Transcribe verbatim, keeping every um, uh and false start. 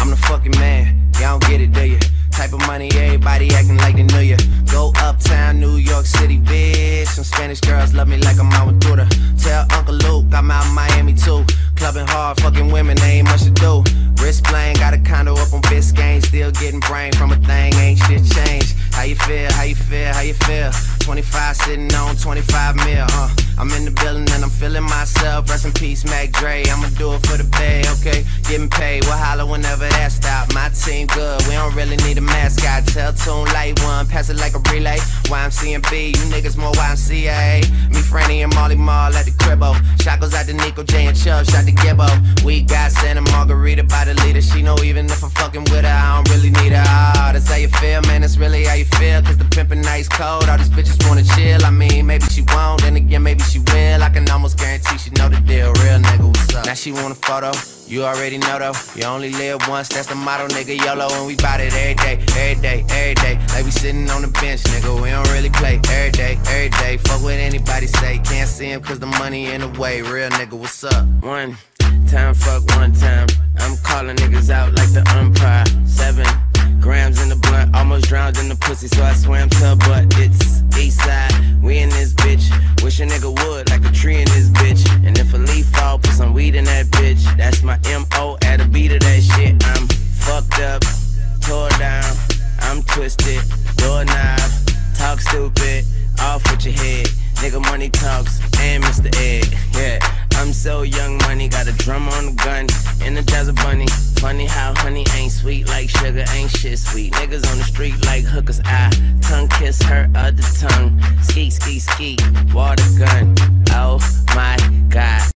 I'm the fucking man, y'all don't get it, do you? Type of money, everybody acting like they knew ya. Go uptown, New York City, bitch. Some Spanish girls love me like I'm out with Duda. Tell Uncle Luke I'm out in Miami too. Clubbing hard, fucking women, they ain't much to do. Wrist playing, got a condo up on Biscayne. Still getting brain from a thing, ain't shit changed. How you feel, how you feel, how you feel? twenty-five sitting on twenty-five mil, uh I'm in the building and I'm feeling myself. Rest in peace, Mac Dre, I'ma do it for the bay, okay? Getting paid, we'll holler whenever that stop. My team good, we don't really need a mascot. Tell Tune Light One, pass it like a relay. Y M C and B, you niggas more Y M C A. Me, Franny, and Molly Mall at the cribbo. Shot goes out to Nico, J, and Chubb, shot to Gibbo. We got Santa Margarita by the leader. She know even if I'm fucking with her, I don't really need her. Ah, that's how you feel, man, that's really how you feel. Cause the pimpin' nice cold, all these bitches wanna chill. I mean, maybe she won't, then again, maybe she will. I can almost guarantee she know the deal. Real nigga, what's up? Now she want a photo, you already know though. You only live once, that's the motto, nigga. YOLO, and we bout it every day, every day, every day. Like we sitting on the bench, nigga, we don't really play. Every day, every day, fuck what anybody say. Can't see him cause the money in the way. Real nigga, what's up? One time, fuck one time. I'm calling niggas out like the umpire. Seven grams in the blunt, almost drowned in the pussy, so I swam to her butt. It's east side, we in this bitch. Wish a nigga would, like a tree in this bitch. And if a leaf fall, put some weed in that bitch. That's my M O at a beat of that shit. I'm fucked up, tore down, I'm twisted, doorknob, talk stupid, off with your head. Nigga money talks, and Mister Ed, yeah. I'm so young money, got a drum on the gun, energize a bunny. Funny how honey ain't sweet like sugar, ain't shit sweet. Niggas on the street like hookers, I tongue kiss her other tongue. Ski, ski, ski, water gun, oh my God.